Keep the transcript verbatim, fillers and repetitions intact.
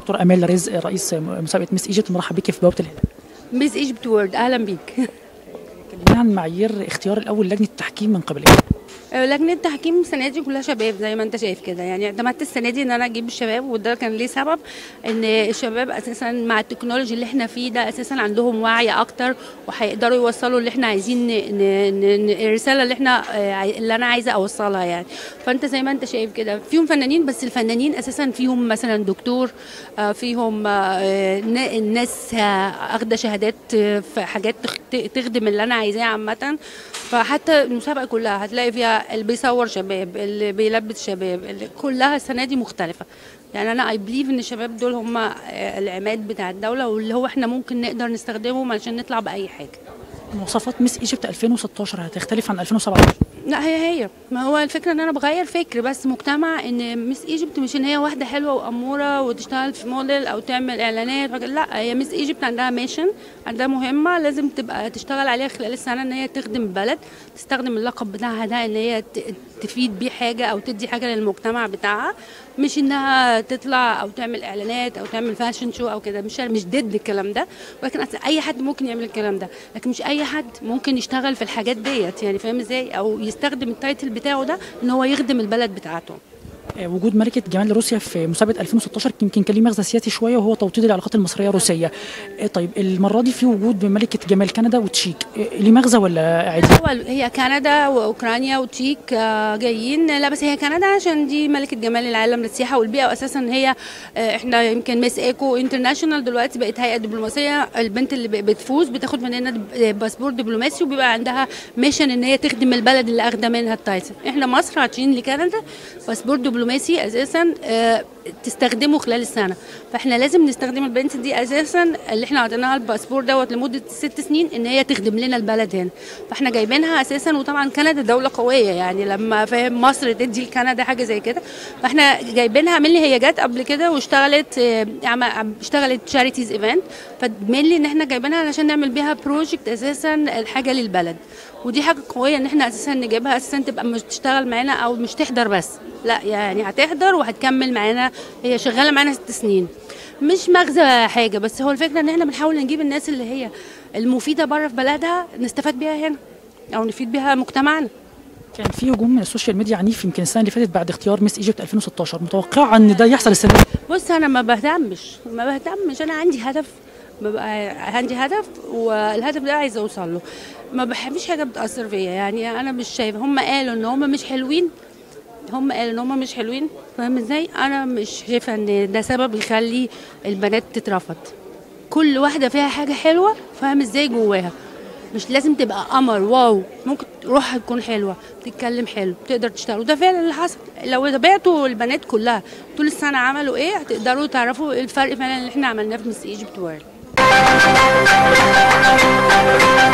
دكتور امال رزق رئيس مسابقه ميس ايجيبت، مرحب بيكي في بوابه الهلال. ميس ايجيبت وورد، اهلا بيك. كلمينا عن معايير اختيار الاول لجنه التحكيم من قبل ايه؟ لجنه التحكيم السنه دي كلها شباب زي ما انت شايف كده، يعني اعتمدت السنه دي ان انا اجيب الشباب، وده كان ليه سبب ان الشباب اساسا مع التكنولوجي اللي احنا فيه ده اساسا عندهم وعي اكتر، وهيقدروا يوصلوا اللي احنا عايزين ن... ن... الرساله اللي احنا اللي انا عايزه اوصلها يعني. فانت زي ما انت شايف كده فيهم فنانين، بس الفنانين اساسا فيهم مثلا دكتور، فيهم الناس اخده شهادات في حاجات تخدم اللي انا عايزاه عامه. فحتى المسابقه كلها هتلاقي فيها اللي بيصور شباب، اللي بيلبس شباب، اللي كلها السنه دي مختلفه. يعني انا اي بليف ان الشباب دول هم العماد بتاع الدوله، واللي هو احنا ممكن نقدر نستخدمهم علشان نطلع باي حاجه. مواصفات ميس ايجيبت ألفين وستاشر هتختلف عن ألفين وسبعتاشر؟ لا هي هي ما هو الفكره ان انا بغير فكر بس مجتمع، ان ميس ايجيبت مش ان هي واحده حلوه واموره وتشتغل في موديل او تعمل اعلانات، لا هي ميس ايجيبت عندها ميشن، عندها مهمه لازم تبقى تشتغل عليها خلال السنه، ان هي تخدم البلد، تستخدم اللقب بتاعها ده ان هي تفيد بيه حاجه او تدي حاجه للمجتمع بتاعها، مش انها تطلع او تعمل اعلانات او تعمل فاشن شو او كده. مش مش ضد الكلام ده، ولكن اي حد ممكن يعمل الكلام ده، لكن مش اي حد ممكن يشتغل في الحاجات ديت، يعني فاهم ازاي، او يستخدم التايتل بتاعه ده ان هو يخدم البلد بتاعته. وجود ملكه جمال روسيا في مسابقه ألفين وستاشر يمكن كان ليه مغزى سياسي شويه، وهو توطيد العلاقات المصريه الروسيه. طيب المره دي في وجود ملكه جمال كندا وتشيك، ليه مغزى ولا عادي؟ هو هي كندا واوكرانيا وتشيك جايين، لا بس هي كندا عشان دي ملكه جمال العالم للسياحه والبيئه، واساسا هي احنا يمكن ميس ايكو انترناشونال دلوقتي بقت هيئه دبلوماسيه، البنت اللي بتفوز بتاخد مننا باسبور دبلوماسي، وبيبقى عندها ميشن ان هي تخدم البلد اللي اخده منها التايتل. احنا مصر عاطين لكندا باسبور دبلوماسي اساسا تستخدمه خلال السنه، فاحنا لازم نستخدم البنت دي اساسا اللي احنا عطيناها الباسبور دوت لمده ست سنين ان هي تخدم لنا البلد هنا، فاحنا جايبينها اساسا. وطبعا كندا دوله قويه، يعني لما فاهم مصر تدي لكندا حاجه زي كده، فاحنا جايبينها ملي هي جت قبل كده واشتغلت اشتغلت تشاريتيز ايفنت، فملي ان احنا جايبينها علشان نعمل بيها بروجكت اساسا الحاجه للبلد، ودي حاجه قويه ان احنا اساسا نجيبها اساسا تبقى مش تشتغل معانا او مش تحضر بس، لا يعني هتحضر وهتكمل معانا، هي شغاله معانا ست سنين. مش مغزى حاجه، بس هو الفكره ان احنا بنحاول نجيب الناس اللي هي المفيده بره في بلدها نستفاد بيها هنا او نفيد بيها مجتمعنا. كان في هجوم من السوشيال ميديا عنيف يمكن السنه اللي فاتت بعد اختيار ميس ايجيبت ألفين وستاشر، متوقعه ان ده يحصل السنه دي؟ بص انا ما بهتمش ما بهتمش انا عندي هدف، ببقى عندي هدف والهدف ده عايزه اوصل له، ما بحبش حاجه بتاثر فيا. يعني انا مش شايفه هم قالوا ان هم مش حلوين، هم قالوا ان هم مش حلوين، فاهم ازاي؟ انا مش شايفه ان ده سبب يخلي البنات تترفض. كل واحده فيها حاجه حلوه، فاهم ازاي، جواها مش لازم تبقى قمر واو، ممكن روحها تكون حلوه، تتكلم حلو، تقدر تشتغل، وده فعلا اللي حصل. لو تابعتوا البنات كلها طول السنه عملوا ايه هتقدروا تعرفوا الفرق فعلا اللي احنا عملناه في ميس ايجيبت وورلد.